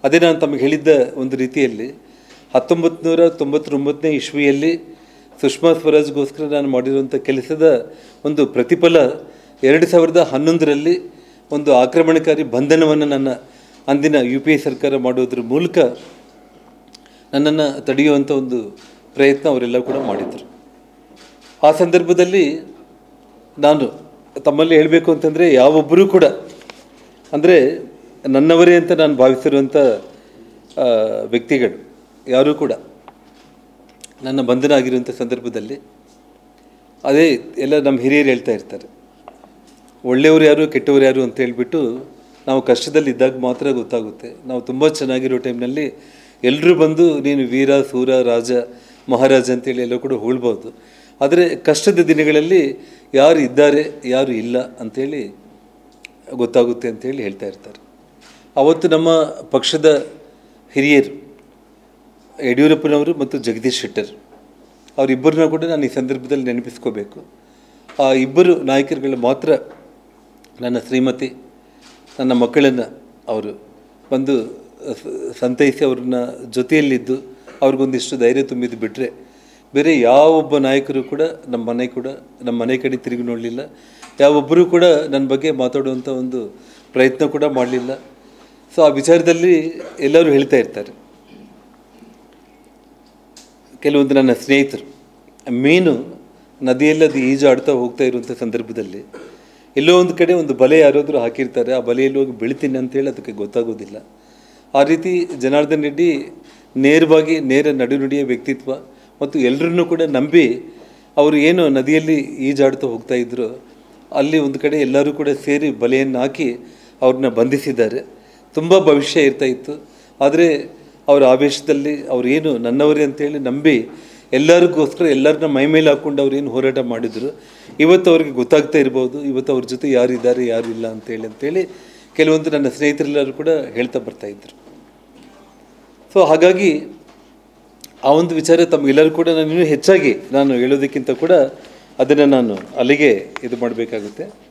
ಅದೇ ನಾನು ತಮಗೆ ಹೇಳಿದ್ದ ಒಂದು ರೀತಿಯಲ್ಲಿ 1999ನೇ ಇಸ್ವಿಯಲ್ಲಿ ಸುಷ್ಮಾ ಸ್ವರಾಜ್ಗೋಸ್ಕರ ನಾನು ಮಾಡಿರುವಂಥ ಕೆಲಸದ ಒಂದು ಪ್ರತಿಫಲ 2011ರಲ್ಲಿ ಒಂದು ಆಕ್ರಮಣಕಾರಿ ಬಂಧನವನ್ನು ನನ್ನ ಅಂದಿನ UPA ಸರ್ಕಾರ ಮಾಡೋದ್ರ ಮೂಲಕ ನನ್ನನ್ನು ತಡೆಯುವಂಥ ಒಂದು ಪ್ರಯತ್ನ ಅವರೆಲ್ಲ ಕೂಡ ಮಾಡಿದರು. ಆ ಸಂದರ್ಭದಲ್ಲಿ ನಾನು ತಮ್ಮಲ್ಲಿ ಹೇಳಬೇಕು ಅಂತಂದರೆ ಯಾವೊಬ್ಬರೂ ಕೂಡ ಅಂದರೆ ನನ್ನವರೇ ಅಂತ ನಾನು ಭಾವಿಸಿರುವಂಥ ವ್ಯಕ್ತಿಗಳು ಯಾರೂ ಕೂಡ ನನ್ನ ಬಂಧನ ಆಗಿರುವಂಥ ಸಂದರ್ಭದಲ್ಲಿ ಅದೇ ಎಲ್ಲ ನಮ್ಮ ಹಿರಿಯರು ಹೇಳ್ತಾ ಇರ್ತಾರೆ, ಒಳ್ಳೆಯವರು ಯಾರು ಕೆಟ್ಟವರು ಯಾರು ಅಂತ ಹೇಳ್ಬಿಟ್ಟು ನಾವು ಕಷ್ಟದಲ್ಲಿದ್ದಾಗ ಮಾತ್ರ ಗೊತ್ತಾಗುತ್ತೆ. ನಾವು ತುಂಬ ಚೆನ್ನಾಗಿರೋ ಟೈಮ್ನಲ್ಲಿ ಎಲ್ಲರೂ ಬಂದು ನೀನು ವೀರ ಸೂರ ರಾಜ ಮಹಾರಾಜ ಅಂತೇಳಿ ಎಲ್ಲ ಕೂಡ ಹೋಳ್ಬೋದು. ಆದರೆ ಕಷ್ಟದ ದಿನಗಳಲ್ಲಿ ಯಾರು ಇದ್ದಾರೆ ಯಾರು ಇಲ್ಲ ಅಂಥೇಳಿ ಗೊತ್ತಾಗುತ್ತೆ ಅಂತೇಳಿ ಹೇಳ್ತಾ ಇರ್ತಾರೆ. ಆವತ್ತು ನಮ್ಮ ಪಕ್ಷದ ಹಿರಿಯರು ಯಡಿಯೂರಪ್ಪನವರು ಮತ್ತು ಜಗದೀಶ್ ಶೆಟ್ಟರ್ ಅವರಿಬ್ಬರನ್ನ ಕೂಡ ನಾನು ಈ ಸಂದರ್ಭದಲ್ಲಿ ನೆನಪಿಸ್ಕೋಬೇಕು. ಆ ಇಬ್ಬರು ನಾಯಕರುಗಳು ಮಾತ್ರ ನನ್ನ ಶ್ರೀಮತಿ ನನ್ನ ಮಕ್ಕಳನ್ನು ಅವರು ಬಂದು ಸಂತೈಸಿ ಅವ್ರನ್ನ ಜೊತೆಯಲ್ಲಿದ್ದು ಅವ್ರಿಗೊಂದಿಷ್ಟು ಧೈರ್ಯ ತುಂಬಿದ್ದು ಬಿಟ್ಟರೆ ಬೇರೆ ಯಾವೊಬ್ಬ ನಾಯಕರು ಕೂಡ ನಮ್ಮ ಮನೆ ಕಡೆ ತಿರುಗಿ ನೋಡಲಿಲ್ಲ. ಯಾವೊಬ್ಬರೂ ಕೂಡ ನನ್ನ ಬಗ್ಗೆ ಮಾತಾಡುವಂಥ ಒಂದು ಪ್ರಯತ್ನ ಕೂಡ ಮಾಡಲಿಲ್ಲ. ಸೊ ಆ ವಿಚಾರದಲ್ಲಿ ಎಲ್ಲರೂ ಹೇಳ್ತಾ ಇರ್ತಾರೆ. ಕೆಲವೊಂದು ನನ್ನ ಸ್ನೇಹಿತರು ಮೀನು ನದಿಯಲ್ಲಿ ಅದು ಈಜಾಡ್ತಾ ಹೋಗ್ತಾ ಇರುವಂಥ ಸಂದರ್ಭದಲ್ಲಿ ಎಲ್ಲೋ ಒಂದು ಕಡೆ ಒಂದು ಬಲೆ ಯಾರಾದರೂ ಹಾಕಿರ್ತಾರೆ, ಆ ಬಲೆಯಲ್ಲಿ ಹೋಗಿ ಬೀಳ್ತೀನಿ ಅಂತೇಳಿ ಅದಕ್ಕೆ ಗೊತ್ತಾಗೋದಿಲ್ಲ. ಆ ರೀತಿ ಜನಾರ್ದನ್ ರೆಡ್ಡಿ ನೇರವಾಗಿ ನಡುನುಡಿಯ ವ್ಯಕ್ತಿತ್ವ ಮತ್ತು ಎಲ್ಲರನ್ನೂ ಕೂಡ ನಂಬಿ ಅವರು ಏನು ನದಿಯಲ್ಲಿ ಈಜಾಡ್ತಾ ಹೋಗ್ತಾ ಇದ್ರು ಅಲ್ಲಿ ಒಂದು ಕಡೆ ಎಲ್ಲರೂ ಕೂಡ ಸೇರಿ ಬಲೆಯನ್ನು ಹಾಕಿ ಅವ್ರನ್ನ ಬಂಧಿಸಿದ್ದಾರೆ. ತುಂಬ ಭವಿಷ್ಯ ಇರ್ತಾ ಇತ್ತು. ಆದರೆ ಅವರ ಆವೇಶದಲ್ಲಿ ಏನು ನನ್ನವರೇ ಅಂತೇಳಿ ನಂಬಿ ಎಲ್ಲರಿಗೋಸ್ಕರ ಎಲ್ಲರನ್ನ ಮೈ ಮೇಲೆ ಹಾಕ್ಕೊಂಡು ಅವ್ರೇನು ಹೋರಾಟ ಮಾಡಿದರು. ಇವತ್ತು ಅವ್ರಿಗೆ ಗೊತ್ತಾಗ್ತಾ ಇರ್ಬೋದು ಇವತ್ತು ಅವ್ರ ಜೊತೆ ಯಾರಿದ್ದಾರೆ ಯಾರಿಲ್ಲ ಅಂತೇಳಿ ಕೆಲವೊಂದು ನನ್ನ ಸ್ನೇಹಿತರೆಲ್ಲರೂ ಕೂಡ ಹೇಳ್ತಾ ಬರ್ತಾಯಿದ್ರು. ಸೊ ಹಾಗಾಗಿ ಆ ಒಂದು ವಿಚಾರ ತಮಗೆಲ್ಲರೂ ಕೂಡ ನಾನು ಇನ್ನೂ ಹೆಚ್ಚಾಗಿ ನಾನು ಹೇಳೋದಕ್ಕಿಂತ ಕೂಡ ಅದನ್ನು ನಾನು ಅಲ್ಲಿಗೆ ಇದು ಮಾಡಬೇಕಾಗುತ್ತೆ.